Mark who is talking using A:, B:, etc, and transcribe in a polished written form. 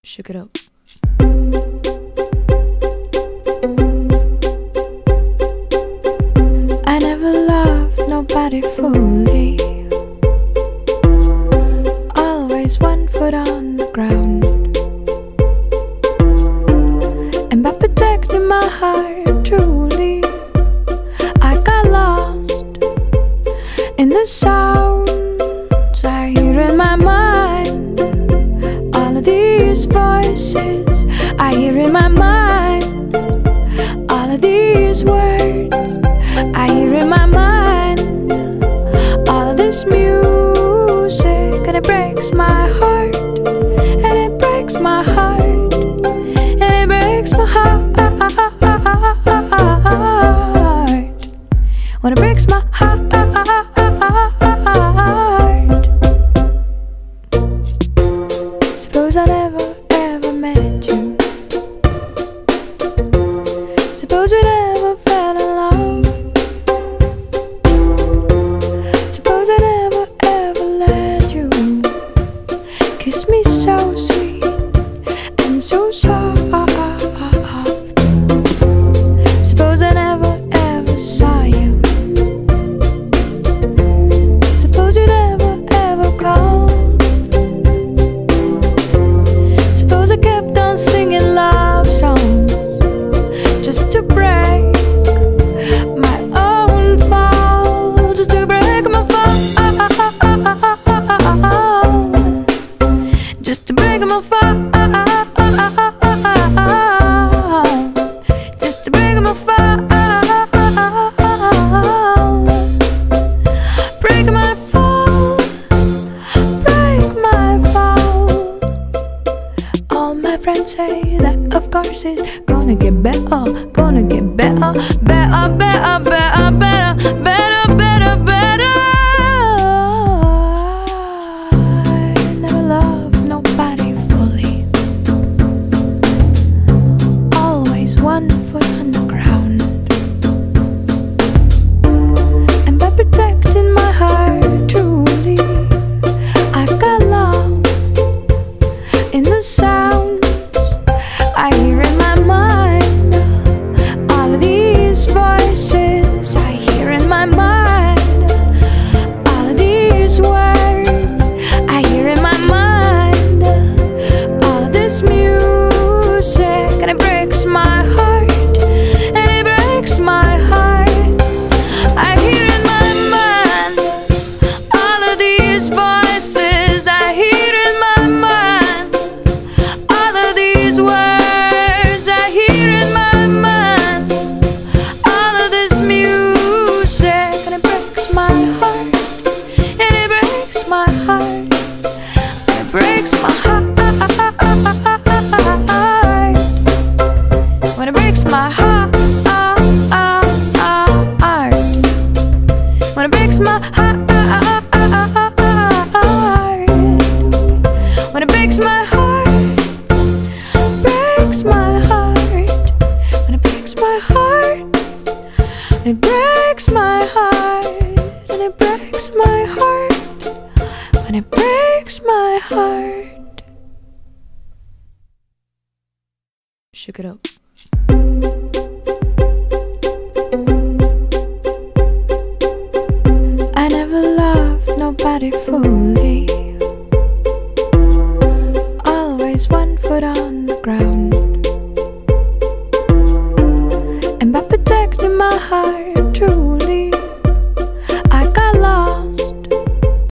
A: shook it up. I never loved nobody fully, always 1 foot on the ground. And by protecting my heart truly, I got lost in the sounds I hear in my mind. All of these voices I hear in my mind, all of these words I hear in my mind, all of this music, and it breaks my heart, and it breaks my heart, and it breaks my heart. When it breaks my heart, suppose I never ever met you, suppose we never fell in love, suppose I never ever let you kiss me so sweet and so soft. Suppose I never ever saw you, suppose you never ever called, suppose I kept on singing love songs just to break my own fall, just to break my fall, just to break my fall, just to break my fall, break my fall, break my fall. All my friends say that of course it's gonna get better, gonna get better, better, better, better, better, better, better, better. I never loved nobody fully, always 1 foot on the ground. And by protecting my heart truly, I got lost in the sounds I hear in my mind. All of these voices I hear in my mind, all of these words I hear in my mind, all of this music, and it breaks my heart, and it breaks my heart. I hear in my mind, all of these voices I hear in my mind, all of these words I hear in my mind, all of this music, and it breaks my heart, and it breaks my heart, and it breaks my heart. When it breaks my heart, when it breaks my heart, when it breaks my heart, breaks my heart, when it breaks my heart, it breaks my heart, and it breaks my heart, when it breaks my heart. Shook it up. I never loved nobody fully, always 1 foot on the ground. And by protecting my heart truly,